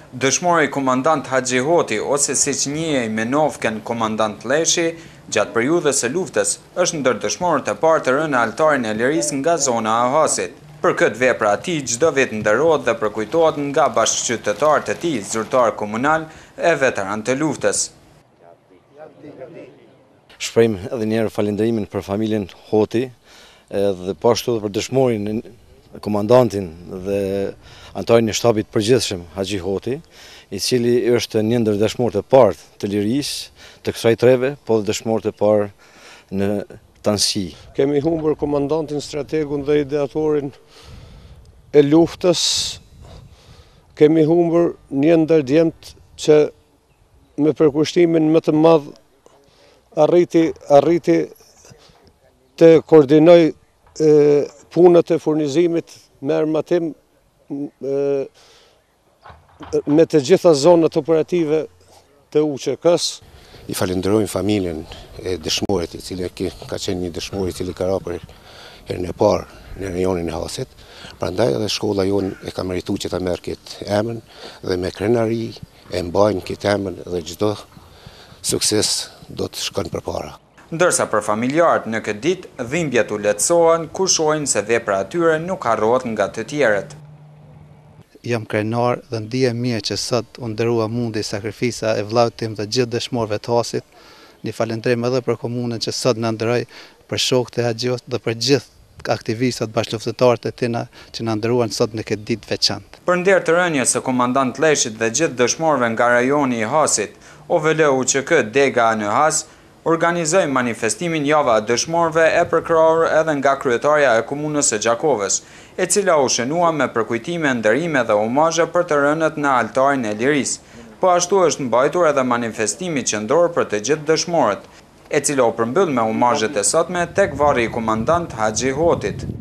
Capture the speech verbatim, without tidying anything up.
Dëshmori komandant Haxhi Hoti, ose siç njihej me novken komandant Leshi, gjatë periudhës së luftës, është ndër dëshmorët e parë të rënë në altarin e lirisë nga zona e Hasit. Për këtë vepër atij çdo vit nderohet dhe përkujtohet nga bashkëqytetarët e tij, zyrtar komunal e veteranë të luftës. Shprehim edhe një herë falënderimin për familjen Hoti dhe po ashtu edhe për dëshmorin komandantin dhe antarin e shtabit përgjithshëm Haxhi Hoti, i cili është një ndër dëshmorët e parë të lirisë të kësaj treve, po dhe dëshmorët e parë në Tansi. Kemi humbur komandantin, strategun dhe ideatorin e luftës. Kemi humbur një ndër djemt që me përkushtimin më të madh arriti arriti të koordinoj e, punët e furnizimit me armatim e, me të gjitha zonat operative të U Q K-s. I falenderojmë familjen e dëshmorit, i cili ka qenë një dëshmor i cili ka ra për herën e parë në rajonin e Hasit. Prandaj edhe shkolla jonë e ka merituar që ta merr këtë emër dhe me krenari e mbajnë këtë emër dhe çdo sukses do të shkon përpara. Ndërsa për familjarët në këtë ditë, dhimbjet u lehtësohen kur shohin se vepra e tyre nuk harrohet nga të tjerët. Jam krenar dhe ndihem mirë që sot u nderua mundi sakrifisa e vllaut tim dhe gjithë dëshmorëve të Hasit. Një falënderim edhe për komunën që sot na nderoi, për shokët e Haxhios dhe për gjithë aktivistat bashkëluftëtarët e tina që na nderuan sot në këtë ditë veçantë. Për nder të rënies së komandant Leshit dhe gjithë dëshmorëve nga rajoni i Hasit, O V L U Q K Dega në Has organizoi manifestimin Java e dëshmorëve e përkrahur edhe nga kryetarja e komunës së Gjakovës, e cila u shënua me përkujtime, nderime dhe omazhe për të rënët në altarin e lirisë. Po ashtu është mbajtur edhe manifestimi qendror për të gjithë dëshmorët, e cila u përmbyll me omazhet e sotme tek varri i komandant Haxhi Hotit.